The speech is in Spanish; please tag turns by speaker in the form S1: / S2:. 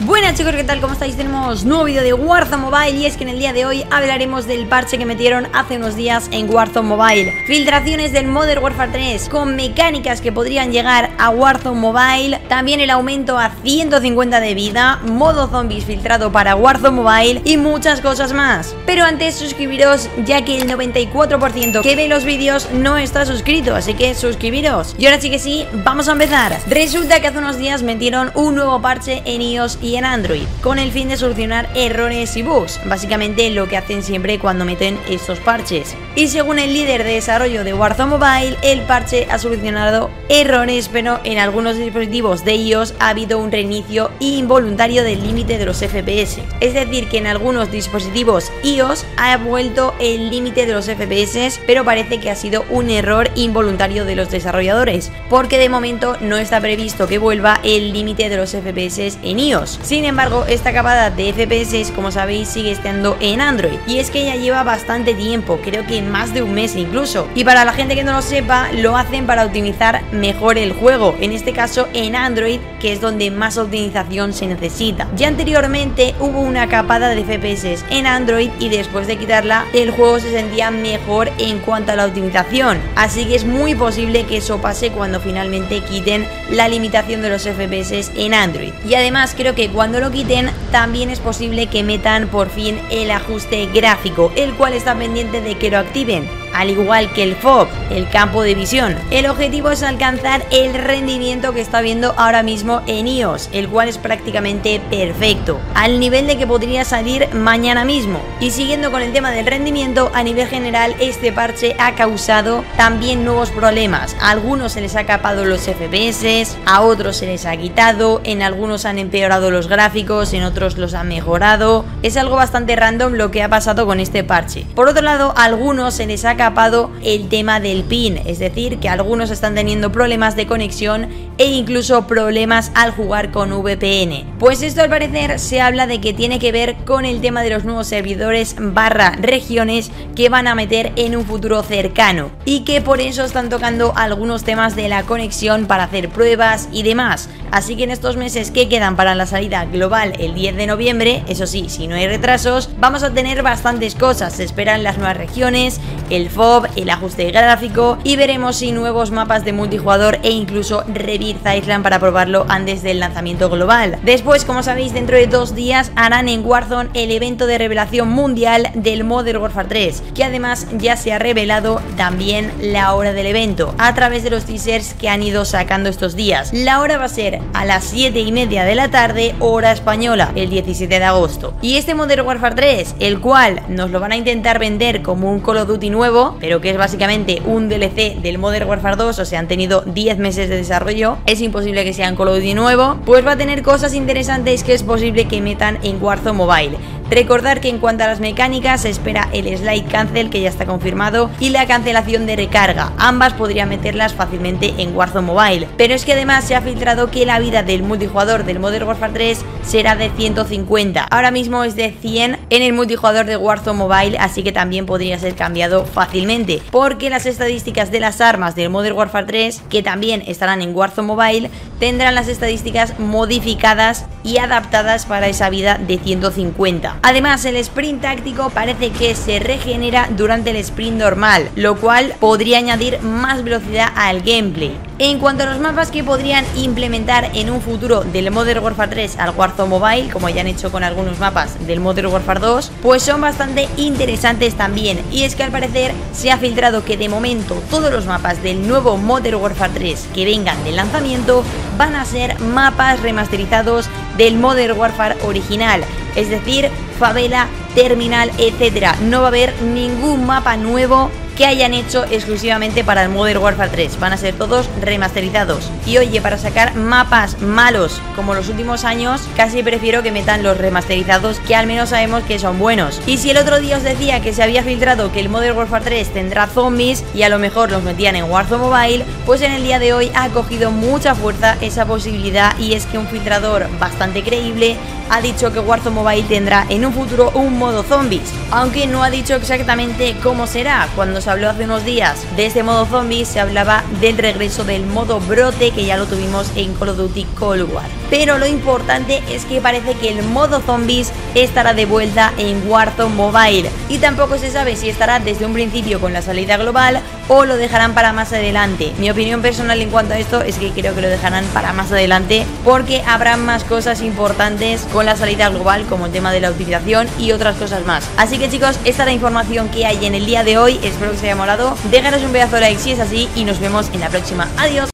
S1: Buenas chicos, ¿qué tal? ¿Cómo estáis? Tenemos nuevo vídeo de Warzone Mobile y es que en el día de hoy hablaremos del parche que metieron hace unos días en Warzone Mobile. Filtraciones del Modern Warfare 3 con mecánicas que podrían llegar a Warzone Mobile, también el aumento a 150 de vida, modo zombies filtrado para Warzone Mobile y muchas cosas más. Pero antes suscribiros, ya que el 94% que ve los vídeos no está suscrito, así que suscribiros. Y ahora sí que sí, vamos a empezar. Resulta que hace unos días metieron un nuevo parche en iOS y en Android, con el fin de solucionar errores y bugs, básicamente lo que hacen siempre cuando meten estos parches. Y según el líder de desarrollo de Warzone Mobile, el parche ha solucionado errores, pero en algunos dispositivos de iOS ha habido un reinicio involuntario del límite de los FPS. Es decir, que en algunos dispositivos iOS ha vuelto el límite de los FPS, pero parece que ha sido un error involuntario de los desarrolladores, porque de momento no está previsto que vuelva el límite de los FPS en iOS. Sin embargo, esta capada de FPS, como sabéis, sigue estando en Android, y es que ya lleva bastante tiempo, creo que más de un mes incluso. Y para la gente que no lo sepa, lo hacen para optimizar mejor el juego, en este caso en Android, que es donde más optimización se necesita. Ya anteriormente hubo una capada de FPS en Android y después de quitarla el juego se sentía mejor en cuanto a la optimización, así que es muy posible que eso pase cuando finalmente quiten la limitación de los FPS en Android. Y además creo que cuando lo quiten también es posible que metan por fin el ajuste gráfico, el cual está pendiente de que lo activen, al igual que el FOV, el campo de visión. El objetivo es alcanzar el rendimiento que está viendo ahora mismo en iOS, el cual es prácticamente perfecto, al nivel de que podría salir mañana mismo. Y siguiendo con el tema del rendimiento, a nivel general este parche ha causado también nuevos problemas. A algunos se les ha capado los FPS, a otros se les ha quitado, en algunos han empeorado los gráficos, en otros los han mejorado. Es algo bastante random lo que ha pasado con este parche. Por otro lado, a algunos se les ha capado el tema del ping, es decir, que algunos están teniendo problemas de conexión e incluso problemas al jugar con VPN. Pues esto al parecer se habla de que tiene que ver con el tema de los nuevos servidores / regiones que van a meter en un futuro cercano, y que por eso están tocando algunos temas de la conexión para hacer pruebas y demás. Así que en estos meses que quedan para la salida global el 10 de noviembre, eso sí, si no hay retrasos, vamos a tener bastantes cosas. Se esperan las nuevas regiones, el FOV, el ajuste gráfico, y veremos si nuevos mapas de multijugador e incluso Rebirth Island para probarlo antes del lanzamiento global. Después, como sabéis, dentro de 2 días harán en Warzone el evento de revelación mundial del Modern Warfare 3, que además ya se ha revelado también la hora del evento a través de los teasers que han ido sacando estos días. La hora va a ser a las 7:30 de la tarde, hora española, el 17 de agosto. Y este Modern Warfare 3, el cual nos lo van a intentar vender como un Call of Duty nuevo, pero que es básicamente un DLC del Modern Warfare 2, o sea, han tenido 10 meses de desarrollo, es imposible que sea un Call of Duty nuevo, pues va a tener cosas interesantes que es posible que metan en Warzone Mobile. Recordar que en cuanto a las mecánicas se espera el slide cancel, que ya está confirmado, y la cancelación de recarga. Ambas podrían meterlas fácilmente en Warzone Mobile, pero es que además se ha filtrado que la vida del multijugador del Modern Warfare 3 será de 150. Ahora mismo es de 100 en el multijugador de Warzone Mobile, así que también podría ser cambiado fácilmente, porque las estadísticas de las armas del Modern Warfare 3, que también estarán en Warzone Mobile, tendrán las estadísticas modificadas y adaptadas para esa vida de 150. Además, el sprint táctico parece que se regenera durante el sprint normal, lo cual podría añadir más velocidad al gameplay. En cuanto a los mapas que podrían implementar en un futuro del Modern Warfare 3 al Warzone Mobile, como ya han hecho con algunos mapas del Modern Warfare 2, pues son bastante interesantes también. Y es que al parecer se ha filtrado que de momento todos los mapas del nuevo Modern Warfare 3 que vengan del lanzamiento van a ser mapas remasterizados del Modern Warfare original, es decir, favela, terminal, etcétera. No va a haber ningún mapa nuevo que hayan hecho exclusivamente para el Modern Warfare 3, van a ser todos remasterizados. Y oye, para sacar mapas malos como los últimos años, casi prefiero que metan los remasterizados, que al menos sabemos que son buenos. Y si el otro día os decía que se había filtrado que el Modern Warfare 3 tendrá zombies y a lo mejor los metían en Warzone Mobile, pues en el día de hoy ha cogido mucha fuerza esa posibilidad, y es que un filtrador bastante creíble ha dicho que Warzone Mobile tendrá en un futuro un modo zombies, aunque no ha dicho exactamente cómo será. Cuando se habló hace unos días de este modo zombies se hablaba del regreso del modo brote, que ya lo tuvimos en Call of Duty Cold War. Pero lo importante es que parece que el modo zombies estará de vuelta en Warzone Mobile, y tampoco se sabe si estará desde un principio con la salida global o lo dejarán para más adelante. Mi opinión personal en cuanto a esto es que creo que lo dejarán para más adelante, porque habrá más cosas importantes con la salida global, como el tema de la utilización y otras cosas más. Así que chicos, esta es la información que hay en el día de hoy. Espero que os haya molado. Déjanos un pedazo de like si es así y nos vemos en la próxima. Adiós.